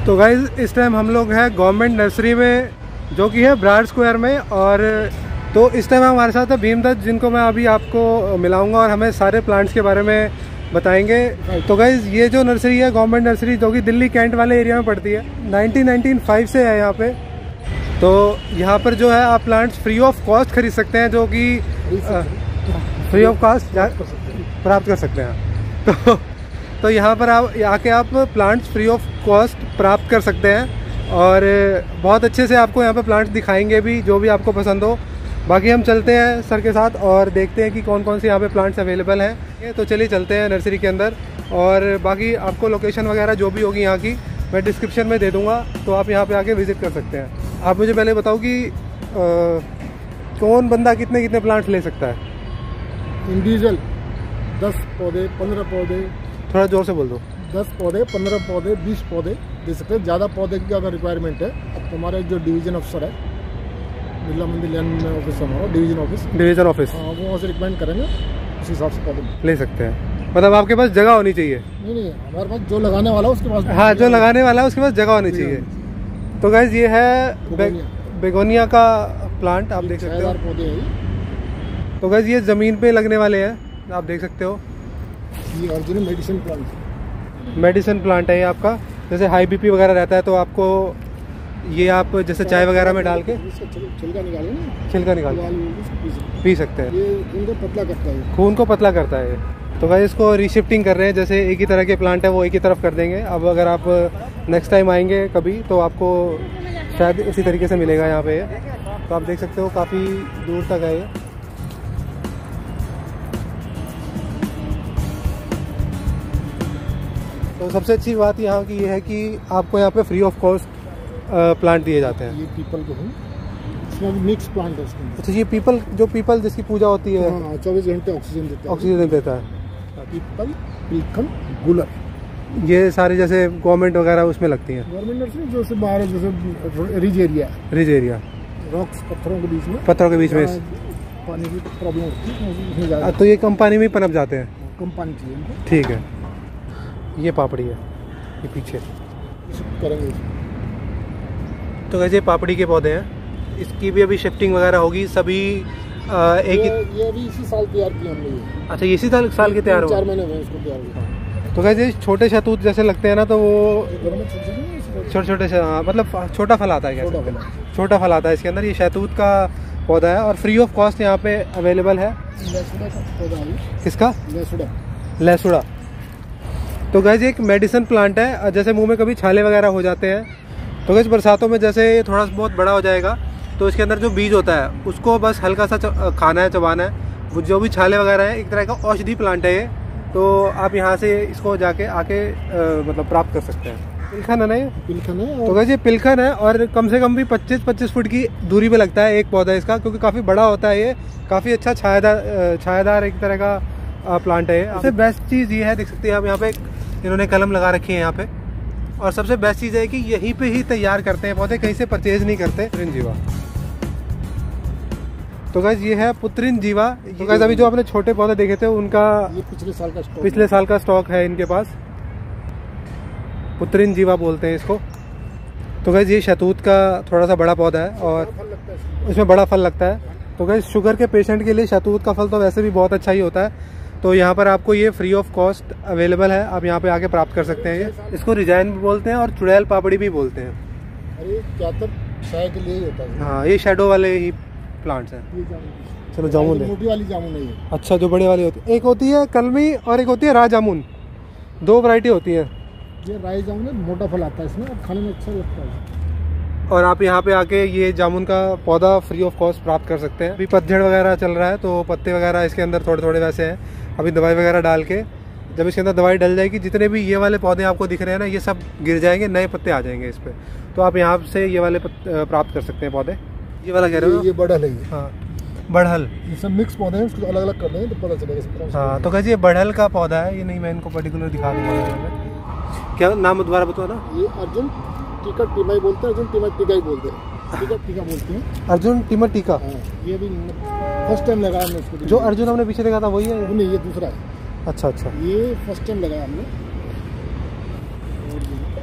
तो गाइज इस टाइम हम लोग हैं गवर्नमेंट नर्सरी में, जो कि है ब्राड स्क्वायर में। और तो इस टाइम हमारे साथ है भीमदत्त, जिनको मैं अभी आपको मिलाऊंगा और हमें सारे प्लांट्स के बारे में बताएंगे। तो गाइज ये जो नर्सरी है गवर्नमेंट नर्सरी, जो कि दिल्ली कैंट वाले एरिया में पड़ती है, 1995 से है यहाँ पे। तो यहाँ पर जो है आप प्लांट्स फ्री ऑफ कॉस्ट खरीद सकते हैं, जो कि फ्री ऑफ कॉस्ट प्राप्त कर सकते हैं। तो यहाँ पर आप आके आप प्लांट्स फ्री ऑफ कॉस्ट प्राप्त कर सकते हैं और बहुत अच्छे से आपको यहाँ पे प्लांट्स दिखाएंगे भी, जो भी आपको पसंद हो। बाकी हम चलते हैं सर के साथ और देखते हैं कि कौन कौन से यहाँ पे प्लांट्स अवेलेबल हैं। तो चलिए चलते हैं नर्सरी के अंदर, और बाकी आपको लोकेशन वगैरह जो भी होगी यहाँ की मैं डिस्क्रिप्शन में दे दूँगा, तो आप यहाँ पे आके विज़िट कर सकते हैं। आप मुझे पहले बताओ कि कौन बंदा कितने कितने प्लांट्स ले सकता है? इंडिविजुअल 10 पौधे 15 पौधे, थोड़ा जोर से बोल दो। 10 पौधे 15 पौधे 20 पौधे दे सकते हैं। ज़्यादा पौधे की अगर रिक्वायरमेंट है, अब तुम्हारे जो डिवीजन अफसर है, बिरला मंदिर लैंड ऑफिस हमारा डिवीजन ऑफिस, हाँ, वो वहाँ से रिकमेंड करेंगे, उस हिसाब से पौधे ले सकते हैं। मतलब आपके पास जगह होनी चाहिए? नहीं, हमारे पास जो लगाने वाला है उसके पास, हाँ, जो लगाने वाला है उसके पास जगह होनी चाहिए। तो गाइस ये है बेगोनिया का प्लांट, आप देख सकते हो। पौधे हैं। तो गाइस ये ज़मीन पे लगने वाले हैं, आप देख सकते हो। ये ओरिजिनल मेडिसिन प्लांट है ये आपका। जैसे हाई बीपी वगैरह रहता है तो आपको ये आप जैसे चाय वगैरह में डाल के छिलका निकाल पी सकते हैं। ये खून को पतला करता है, खून को पतला करता है। तो गाइस इसको रीशिफ्टिंग कर रहे हैं, जैसे एक ही तरह के प्लांट है वो एक ही तरफ कर देंगे। अब अगर आप नेक्स्ट टाइम आएंगे कभी तो आपको शायद इसी तरीके से मिलेगा यहाँ पे। तो आप देख सकते हो काफ़ी दूर तक है ये। तो सबसे अच्छी बात यहाँ की ये है कि आपको यहाँ पे फ्री ऑफ कॉस्ट प्लांट दिए जाते हैं। ये पीपल को है, इसमें मिक्स प्लांट है इसमें। अच्छा, ये पीपल जिसकी पूजा होती है, 24 घंटे ऑक्सीजन देता है। पीपल, पिलखन, गुलर, ये सारे जैसे गवर्नमेंट वगैरह उसमें लगती हैं। गवर्नमेंट नर्सरी जैसे बाहर है, जैसे रिज एरिया रॉक्स, पत्थरों के बीच में पानी की प्रॉब्लम होती है, तो ये कम पानी में पनप जाते हैं। कम पानी चाहिए। ठीक है, ये पापड़ी है, ये पीछे करेंगे। तो वैसे पापड़ी के पौधे हैं, इसकी भी अभी शिफ्टिंग वगैरह होगी। सभी एक ही ये भी इसी साल तैयार किया हमने। अच्छा, इसी साल के तैयार हो? 4 महीने हुए इसको तैयार हुआ। तो वैसे छोटे शहतूत जैसे लगते हैं ना, तो वो छोटे से, मतलब छोटा फल आता है। छोटा फल आता है इसके अंदर। ये शहतूत का पौधा है और फ्री ऑफ कॉस्ट यहाँ पे अवेलेबल है। किसका? लहसुड़ा। तो गाइस एक मेडिसिन प्लांट है। जैसे मुंह में कभी छाले वगैरह हो जाते हैं तो गाइस बरसातों में जैसे थोड़ा बहुत बड़ा हो जाएगा तो इसके अंदर जो बीज होता है उसको बस हल्का सा खाना है, चबाना है। वो जो भी छाले वगैरह है, एक तरह का औषधि प्लांट है ये। तो आप यहाँ से इसको जाके आके मतलब प्राप्त कर सकते हैं। पिलखन है ना ये? पिलखन है। तो गाइस ये पिलखन है और कम से कम भी 25 फुट की दूरी पे लगता है एक पौधा इसका, क्योंकि काफ़ी बड़ा होता है ये। काफ़ी अच्छा छायादार एक तरह का प्लांट है। सबसे बेस्ट चीज़ ये है, देख सकते हैं आप यहाँ पे इन्होंने कलम लगा रखी है यहाँ पे। और सबसे बेस्ट चीज़ है कि यहीं पे ही तैयार करते हैं पौधे, कहीं से परचेज नहीं करते। पुत्रिन जीवा। तो गाइस ये है पुत्रिन जीवा। तो गाइस अभी जो आपने छोटे पौधे देखे थे उनका ये पिछले साल का स्टॉक है इनके पास। पुत्रिन जीवा बोलते हैं इसको। तो गाइस ये शहतूत का थोड़ा सा बड़ा पौधा है और इसमें बड़ा फल लगता है। तो गाइस शुगर के पेशेंट के लिए शहतूत का फल तो वैसे भी बहुत अच्छा ही होता है। तो यहाँ पर आपको ये फ्री ऑफ कॉस्ट अवेलेबल है, आप यहाँ पे आके प्राप्त कर सकते हैं। ये इसको रिजाइन भी बोलते हैं और चुड़ैल पापड़ी भी बोलते हैं। अरे ज़्यादातर चाय के लिए ही होता है। हाँ, ये शेडो वाले ही प्लांट्स हैं। चलो जामुन है, मोटी वाली जामुन है ये। अच्छा, जो बड़े वाली होती है, एक होती है कलमी और एक होती है राय जामुन, 2 वैरायटी होती है। ये राय जामुन है, मोटा फल आता है इसमें और खाने में अच्छा लगता है। और आप यहाँ पे आके ये जामुन का पौधा फ्री ऑफ कॉस्ट प्राप्त कर सकते हैं। अभी पतझड़ वगैरह चल रहा है तो पत्ते वगैरह इसके अंदर थोड़े थोड़े वैसे हैं। अभी दवाई वगैरह डाल के जब इसके अंदर दवाई डल जाएगी, जितने भी ये वाले पौधे आपको दिख रहे हैं ना, ये सब गिर जाएंगे, नए पत्ते आ जाएंगे इस पर। तो आप यहाँ से ये वाले प्राप्त कर सकते हैं पौधे। ये वाला कह रहे हो? ये बड़हल है। हाँ, बढ़ल। ये सब मिक्स पौधे हैं, उसको अलग अलग कर देंगे तो पता चलेगा। हाँ, तो कैसे ये बढ़ल का पौधा है। ये नहीं, मैं इनको पर्टिकुलर दिखा दूँगा। क्या नाम दोबारा बताओ ना? ये अर्जुन टीका टीमाई बोलते हैं, अर्जुन टीमा टीका ही बोलते हैं, टीका बोलते हैं। अर्जुन टीमा टीका। ये भी फर्स्ट टाइम लगाया हमने इसको। जो अर्जुन हमने पीछे देखा था वही है? नहीं, ये दूसरा है। अच्छा, ये फर्स्ट टाइम लगाया हमने।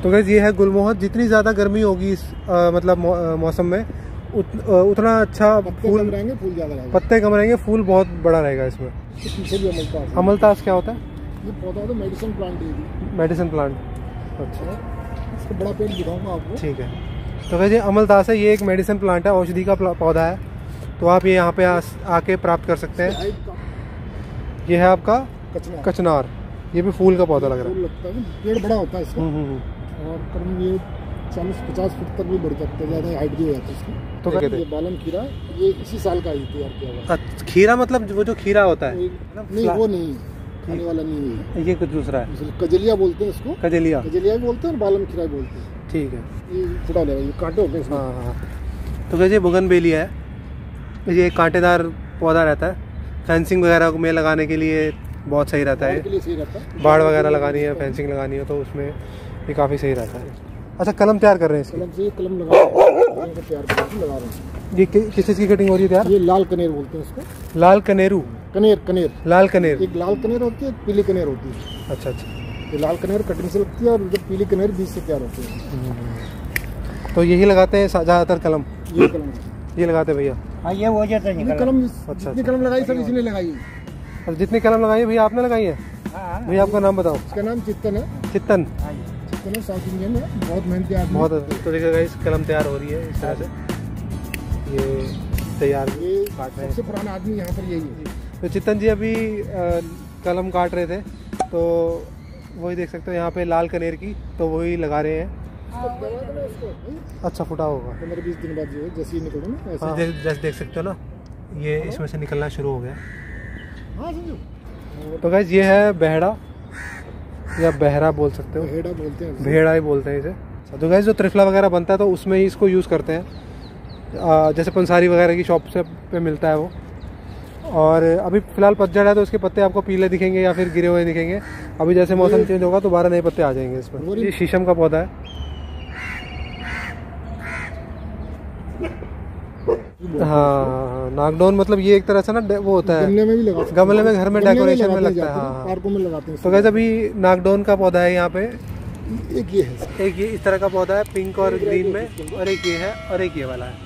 तो गाइस ये है गुलमोहर। जितनी ज़्यादा गर्मी होगी इस मतलब मौसम में उतना अच्छा फूल रहेंगे, फूल ज़्यादा रहेंगे, पत्ते कम रहेंगे, फूल बहुत बड़ा रहेगा इसमें। पीछे भी अमलतास। अमलतास क्या होता है? ये पौधा होता है मेडिसिन प्लांट है। Medicine plant. अच्छा, इसका बड़ा पेड़ दिखाऊंगा आपको। ठीक है। तो वैसे अमलतास है, ये एक मेडिसिन प्लांट है, औषधि का पौधा है। तो आप ये यहाँ पे आके प्राप्त कर सकते हैं। ये है आपका कचनार। ये भी फूल का पौधा लग रहा है। पेड़ बड़ा होता है इसका और करीब ये 40-50 फुट तक भी बढ़ सकता है, ज़्यादा हाइट भी हो जाता है इसकी। तो क्या कहते हैं? बालम खीरा, ये इसी साल का ही तैयार किया हुआ है। खीरा मतलब वो जो खीरा होता है? नहीं, वो नहीं, खाने वाला नहीं है, ये कुछ दूसरा है। कजलिया बोलते हैं इसको। कजलिया भी बोलते हैं और बालम खीरा भी बोलते हैं। ठीक है। ये फुटा लेगा, ये कांटे होते हैं इसमें। हाँ। तो वैसे बोगनवेलिया है, ये कांटेदार पौधा रहता है, फेंसिंग वगैरह में लगाने के लिए बहुत सही रहता है। बाड़ वगैरह लगानी है, फेंसिंग लगानी है, तो उसमें ये काफ़ी सही रहता है। अच्छा, कलम तैयार कर रहे हैं इसकी? कलम लगा रहे हैं। ये किस चीज़ की कटिंग हो रही है तैयार? ये लाल कनेर बोलते हैं इसको। लाल कनेरू? कनेर लाल कनेर। एक लाल कनेर होती है, एक पीली कनेर होती है। अच्छा। ये लाल कनेर कटिंग से लगती है और जब पीली कनेर बीज से तैयार होती है। तो यही लगाते हैं ज़्यादातर कलम? ये कलम ये लगाते हैं भैया? हाँ, ये हो जाता है कलम। जितनी कलम लगाई सब इसी ने लगाई। और जितनी कलम लगाई भैया आपने लगाई है? भैया आपका नाम बताओ। इसका नाम चित्तन है। चित्तन? साउथ इंडियन है, बहुत मेहनती आदमी। बहुत। तो देखिएगा इस कलम तैयार हो रही है इस तरह से। ये तैयार, ये सबसे पुराना आदमी यहाँ पर यही है। तो चित्तन जी अभी कलम काट रहे थे, तो वही देख सकते हो यहाँ पे लाल कनेर की, तो वही लगा रहे हैं। अच्छा, फुटा होगा 15-20 दिन बाद जो है, जैसे ही निकलो ना ऐसे। हाँ, जैसे देख सकते हो ना, ये इसमें से निकलना शुरू हो गया। तो गाइस ये है बहड़ा या बहरा बोल सकते हो। भेड़ा बोलते हैं, भेड़ा ही बोलते हैं इसे। तो गाइस जो त्रिफला वगैरह बनता है तो उसमें ही इसको यूज़ करते हैं। जैसे पंसारी वगैरह की शॉप से पे मिलता है वो। और अभी फ़िलहाल पतझड़ है तो उसके पत्ते आपको पीले दिखेंगे या फिर गिरे हुए दिखेंगे। अभी जैसे मौसम चेंज होगा तो 12 नए पत्ते आ जाएंगे इसमें। ये शीशम का पौधा है। हाँ, नागडोन मतलब ये एक तरह से ना वो होता है, गमले में भी लगाते हैं, गमले में घर में डेकोरेशन में लगता है। हाँ, पार्कों में लगाते हैं। तो गाइस अभी नागडोन का पौधा है यहाँ पे। एक ये है, एक ये इस तरह का पौधा है पिंक और ग्रीन में, और एक ये है और एक ये वाला है।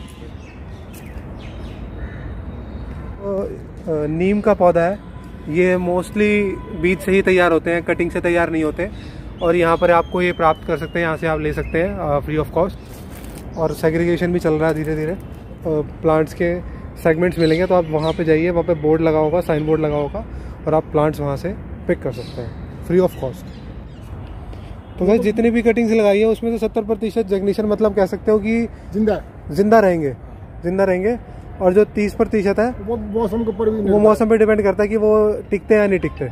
तो नीम का पौधा है, ये मोस्टली बीज से ही तैयार होते हैं, कटिंग से तैयार नहीं होते। और यहाँ पर आपको ये प्राप्त कर सकते हैं, यहाँ से आप ले सकते हैं फ्री ऑफ कॉस्ट। और सेग्रीगेशन भी चल रहा है धीरे धीरे, प्लांट्स के सेगमेंट्स मिलेंगे, तो आप वहाँ पे जाइए, वहाँ पे बोर्ड लगा होगा, साइन बोर्ड लगा होगा, और आप प्लांट्स वहाँ से पिक कर सकते हैं फ्री ऑफ कॉस्ट। तो गाइस जितनी भी कटिंग्स लगाई है उसमें से 70% जगनीशन मतलब कह सकते हो कि जिंदा रहेंगे। और जो 30% है वो मौसम के ऊपर भी, वो मौसम पे डिपेंड करता है कि वो टिकते हैं या नहीं टिकते।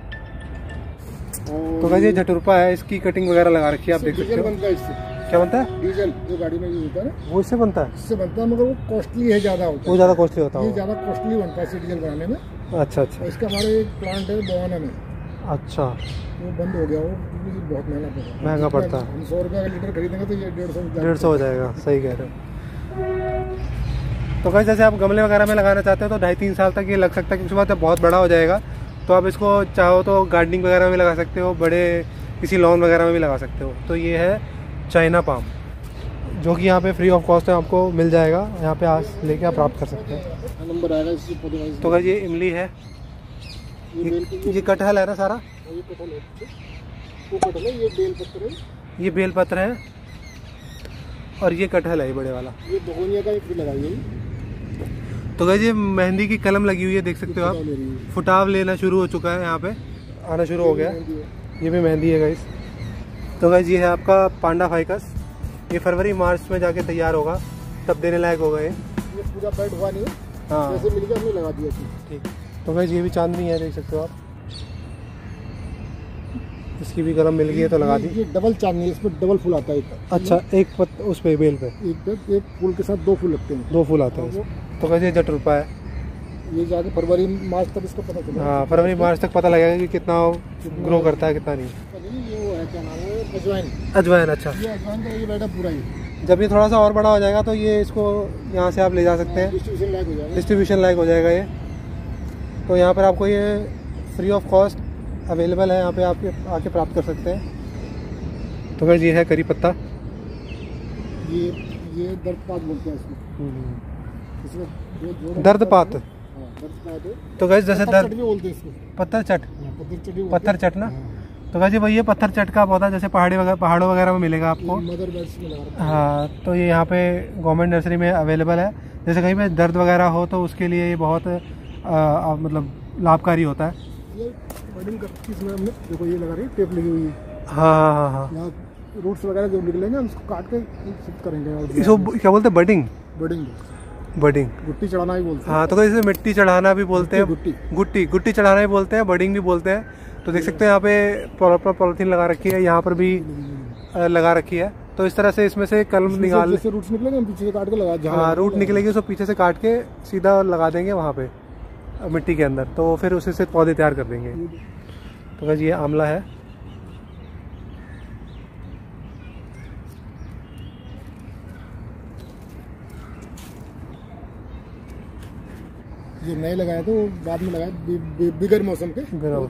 तो गाइस ये झटुरपा है, इसकी कटिंग वगैरह लगा रखी है, आप देख सकते हो। क्या बनता है? डीजल जो गाड़ी में यूज होता है ना, वो इससे बनता है? इससे बनता है, मगर वो कॉस्टली है, ज़्यादा होता है। वो ज़्यादा कॉस्टली होता है, ये ज़्यादा कॉस्टली बनता है डीजल बनाने में। अच्छा। इसका हमारे एक प्लांट है बवाना में। अच्छा, वो बंद हो गया, वो बहुत महंगा पड़ता है। हम 100 रुपये का लीटर खरीदेंगे तो ये 150 हो जाएगा। सही कह रहे हो। तो गाइस जैसे आप गमले वगैरह में लगाना चाहते हो तो 2.5-3 साल तक ये लग सकता है, क्योंकि उसके बाद जब बहुत बड़ा हो जाएगा तो आप इसको चाहो तो गार्डनिंग वगैरह में भी लगा सकते हो, बड़े किसी लॉन वगैरह में भी लगा सकते हो। तो ये है चाइना पाम, जो कि यहाँ पे फ्री ऑफ कॉस्ट है, आपको मिल जाएगा, यहाँ पे आज लेके आप प्राप्त कर सकते हैं। नंबर आएगा इससे। तो गाइस ये इमली है, ये कटहल है ना सारा? ये कटहल है, वो कटहल है, ये बेलपत्र है, ये बेलपत्र है, और ये कटहल है, ये बड़े वाला। ये बगोनिया का एक भी लगाइए। तो गाइस ये मेहंदी की कलम लगी हुई है, देख सकते हो आप, फुटाव लेना शुरू हो चुका है, यहाँ पे आना शुरू हो गया। ये भी मेहंदी है गाइस। तो गाइस ये है आपका पांडा फाइकस, ये फरवरी-मार्च में जाके तैयार होगा, तब देने लायक होगा ये पूरा बेड हुआ नहीं है। हाँ, जैसे मिल गया हमने लगा दिया। ठीक। तो गाइस ये भी चांदनी है, देख सकते हो आप, इसकी भी कलम मिल गई है तो लगा दी। ये डबल चांदनी है, इसमें डबल फूल आता है। अच्छा, एक उस पे बेल पे एक फूल के साथ 2 फूल लगते हैं, 2 फूल आते हैं। तो कैसे झटुरपा है, ये जाके फरवरी-मार्च तक इसका पता चलेगा। हाँ, फरवरी-मार्च तक पता लगेगा कि कितना ग्रो करता है कितना नहीं। ये वो है, क्या नाम है, अजवाइन। अच्छा, ये अजवाइन का ये बेटा पूरा ही। जब ये थोड़ा सा और बड़ा हो जाएगा तो ये इसको यहाँ से आप ले जा सकते हैं, डिस्ट्रीब्यूशन लायक हो जाएगा ये। तो यहाँ पर आपको ये फ्री ऑफ कॉस्ट अवेलेबल है, यहाँ पे आप आके प्राप्त कर सकते हैं। तो गाइस ये है करी पत्ता, ये दर्द पात बोलते हैं इसमें, दर्द पात। तो गाइस जैसे दर्द बोलते हैं इसको, पत्थर चट ना। तो गाइस भाई ये पत्थर चट का पौधा जैसे पहाड़ों वगैरह में मिलेगा आपको। हाँ, तो ये यहाँ पे गवर्नमेंट नर्सरी में अवेलेबल है। जैसे कहीं पे दर्द वगैरह हो तो उसके लिए ये बहुत मतलब लाभकारी होता है। ये बडिंग इसमें हमने देखो ये लगा रही है, टेप लगी हुई है। हाँ। यहाँ रूट्स वगैरह जो निकलेंगे हम उसको काट के शिफ्ट करेंगे। इसको क्या बोलते हैं? बडिंग। गुट्टी चढ़ाना भी बोलते हैं। हाँ, तो इसे मिट्टी चढ़ाना भी बोलते हैं, गुट्टी चढ़ाना भी बोलते हैं, बडिंग भी बोलते हैं। तो देख सकते हैं यहाँ पे प्रॉपर पॉलिथीन लगा रखी है, यहाँ पर भी लगा रखी है। तो इस तरह से इसमें से कलम निकाल, जैसे रूट्स निकलेंगे हम पीछे से काट के लगा, हाँ रूट निकलेगी उसको पीछे से काट के सीधा लगा देंगे वहाँ पे मिट्टी के अंदर, तो फिर उसी से पौधे तैयार कर देंगे। तो गाइस ये आंवला है। ये नए लगाए थे वो बाद में लगाए बिगर मौसम के।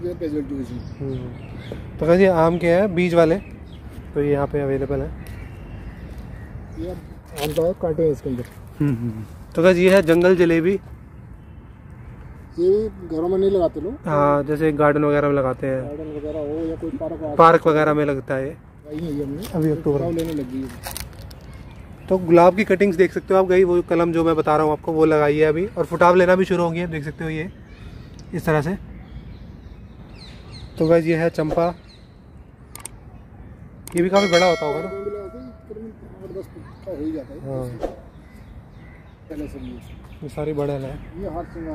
तो गाइस ये आम के हैं बीज वाले, तो ये यहाँ पे अवेलेबल है। ये आम का कांटे हैं इसके अंदर। तो गाइस ये है जंगल जलेबी। ये घरों में नहीं लगाते लोग, हाँ जैसे गार्डन वगैरह में लगाते हैं, गार्डन वगैरह हो या कोई पार्क वगैरह में लगता है। अभी अक्टूबर लेने लगी है। तो गुलाब की कटिंग्स देख सकते हो आप, गई वो कलम जो मैं बता रहा हूँ आपको वो लगाई है अभी, और फुटाव लेना भी शुरू हो गया, देख सकते हो ये इस तरह से। तो गाइस ये है चंपा, ये भी काफी बड़ा होता होगा ना। हाँ ये सारी बड़े है। ये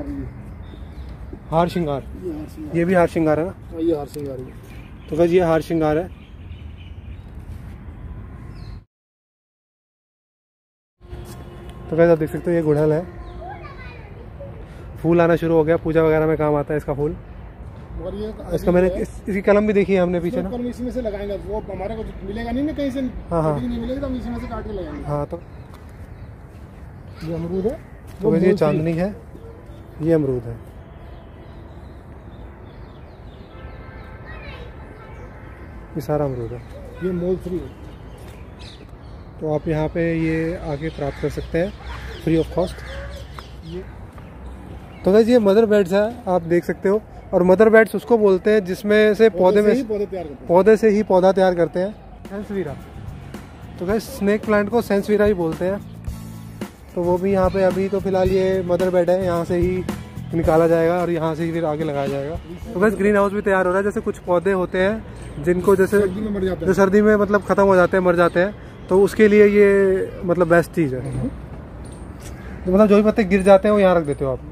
हार श्रृंगार, ये भी हार श्रृंगार है ना। ये हार श्रृंगार है। तो गाइस ये हार श्रृंगार है। तो गाइस आप देख सकते हो ये गुड़हल है, फूल आना शुरू हो गया, पूजा वगैरह में काम आता है इसका फूल। और ये इसका मैंने इसकी कलम भी देखी है हमने पीछे ना। कलम इसी में से लगाएंगे, वो हमारे को मिलेगा नहीं ना कहीं से। हाँ नहीं मिलेगा तो हम इसी में से काट के लगाएंगे। हाँ। तो ये अमरूद है, तो ये चांदनी है, ये अमरूद है। ये सारा अमरूद है, ये मोल फ्री है। तो आप यहाँ पे ये आके प्राप्त कर सकते हैं फ्री ऑफ कॉस्ट। तो गाइस ये मदर बेड्स है, आप देख सकते हो। और मदर बेड्स उसको बोलते हैं जिसमें से पौधे से ही पौधा तैयार करते हैं। सेंसवीरा, तो गाइस स्नेक प्लांट को सेंसवीरा ही बोलते हैं। तो वो भी यहाँ पे अभी तो फिलहाल ये मदर बेड है, यहाँ से ही निकाला जाएगा और यहाँ से ही फिर आगे लगाया जाएगा। तो बस ग्रीन हाउस भी तैयार हो रहा है। जैसे कुछ पौधे होते हैं जिनको जैसे जो सर्दी में मतलब ख़त्म हो जाते हैं, मर जाते हैं, तो उसके लिए ये मतलब बेस्ट चीज़ है। तो मतलब जो भी पत्ते गिर जाते हैं वो यहाँ रख देते हो आप।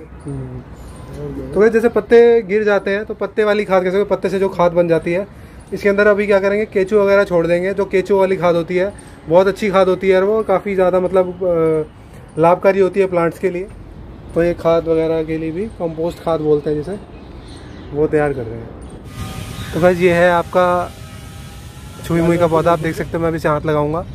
तो वैसे जैसे पत्ते गिर जाते हैं तो पत्ते वाली खाद, कैसे पत्ते से जो खाद बन जाती है, इसके अंदर अभी क्या करेंगे, केचू वगैरह छोड़ देंगे। जो केचू वाली खाद होती है बहुत अच्छी खाद होती है और वो काफ़ी ज़्यादा मतलब लाभकारी होती है प्लांट्स के लिए। तो ये खाद वगैरह के लिए भी कंपोस्ट खाद बोलते हैं जिसे, वो तैयार कर रहे हैं। तो गाइस ये है आपका छुई मुई का पौधा, आप देख सकते हो। मैं अभी से हाथ लगाऊंगा।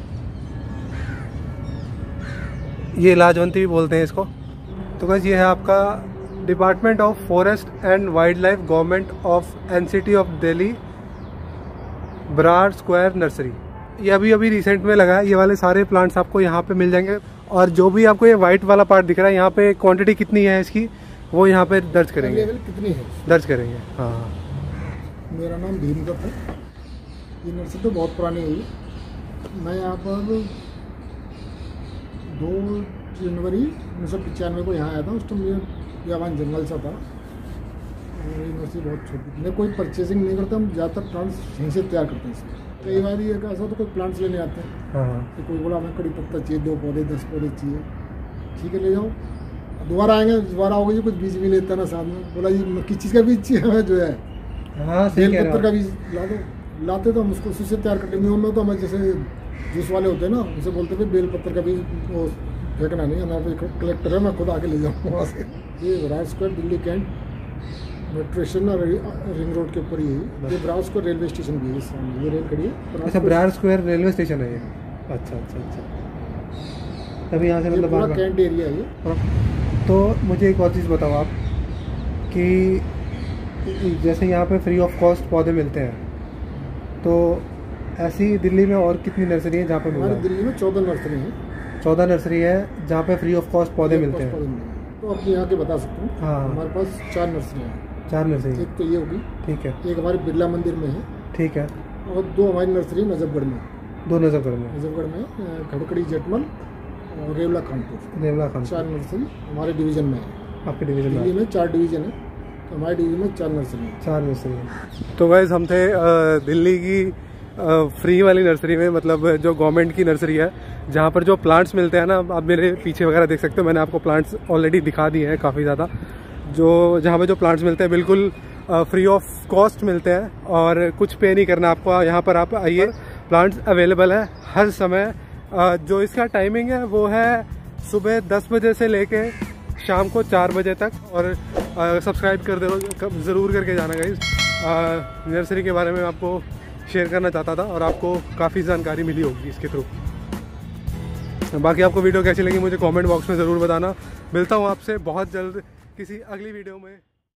ये लाजवंती भी बोलते हैं इसको। तो गाइस ये है आपका department of forest and wildlife, government of NCT of Delhi, Brar square nursery. ये अभी अभी रिसेंट में लगा है। ये वाले सारे प्लांट्स आपको यहाँ पे मिल जाएंगे। और जो भी आपको ये वाइट वाला पार्ट दिख रहा है, यहाँ पे क्वांटिटी कितनी है इसकी वो यहाँ पे दर्ज करेंगे, कितनी है दर्ज करेंगे। हाँ, मेरा नाम भीमदत्त है। ये नर्सरी तो बहुत पुरानी हुई। मैं यहाँ पर 2 जनवरी 1995 को यहाँ आया था। उस टाइम ये व्यावान जंगल सा था और ये नर्सरी बहुत छोटी। मैं कोई परचेजिंग नहीं करता, हम ज़्यादातर प्लांट्स यहीं से तैयार करते हैं। कई बार ये ऐसा तो कोई प्लांट्स लेने आते हैं तो कोई बोला हमें कड़ी पत्ता चाहिए, 2 पौधे 10 पौधे चाहिए, ठीक है ले जाओ। दोबारा आएंगे, दोबारा आओगे जी कुछ बीज भी लेता ना साथ में, बोला जी किस चीज़ का बीज चाहिए हमें, जो है बेल पत्थर का बीज ला दो। लाते तो हम उसको उसी से तैयार करते हैं। में तो हमें जैसे जूस वाले होते हैं ना, उसे बोलते थे बेल पत्थर का बीज वो फेंकना नहीं, हमारे कलेक्टर है, मैं खुद आके ले जाऊँगा वहाँ से। ये Brar square Delhi cantt metro station ring road के ऊपर ही है। ये ब्रार स्क्वायर रेलवे स्टेशन भी है, सामने ये रेल खड़ी है। अच्छा, ब्रार स्क्वायर रेलवे स्टेशन है ये। अच्छा। तभी यहाँ से मतलब पूरा कैंट एरिया है ये। तो मुझे एक और चीज़ बताओ आप कि जैसे यहाँ पे फ्री ऑफ कॉस्ट पौधे मिलते हैं, तो ऐसी दिल्ली में और कितनी नर्सरी है जहाँ पे मिल रहा है? दिल्ली में 14 नर्सरी है। 14 नर्सरी है जहाँ पे फ्री ऑफ कॉस्ट पौधे मिलते हैं। तो अपने यहाँ के बता सकता हूँ। हाँ, हमारे पास 4 नर्सरी हैं। 4 नर्सरी, एक तो ये होगी, ठीक है, एक हमारे बिरला मंदिर में है, ठीक है, और 2 हमारी नर्सरी नजफगढ़ में। 2 नजफगढ़ में खड़कड़ी जटमल और रेवला खानपुर। 4 नर्सरी हमारे डिवीजन में है। आपके डिवीजन में? दिल्ली में 4 डिवीजन है, तो हमारे डिवीजन में 4 नर्सरी है। तो गाइस हम थे दिल्ली की फ्री वाली नर्सरी में, मतलब जो गवर्नमेंट की नर्सरी है, जहाँ पर जो प्लांट्स मिलते हैं ना, आप मेरे पीछे वगैरह देख सकते हो, मैंने आपको प्लांट्स ऑलरेडी दिखा दिए हैं काफ़ी ज़्यादा। जो जहाँ पे जो प्लांट्स मिलते हैं बिल्कुल फ्री ऑफ कॉस्ट मिलते हैं और कुछ पे नहीं करना आपको। यहाँ पर आप आइए, प्लांट्स अवेलेबल है हर समय। जो इसका टाइमिंग है वो है सुबह 10 बजे से लेके शाम को 4 बजे तक। और सब्सक्राइब कर दो ज़रूर करके जाना गाइस। नर्सरी के बारे में आपको शेयर करना चाहता था और आपको काफ़ी जानकारी मिली होगी इसके थ्रू। बाकी आपको वीडियो कैसी लगी मुझे कमेंट बॉक्स में ज़रूर बताना। मिलता हूँ आपसे बहुत जल्द किसी अगली वीडियो में।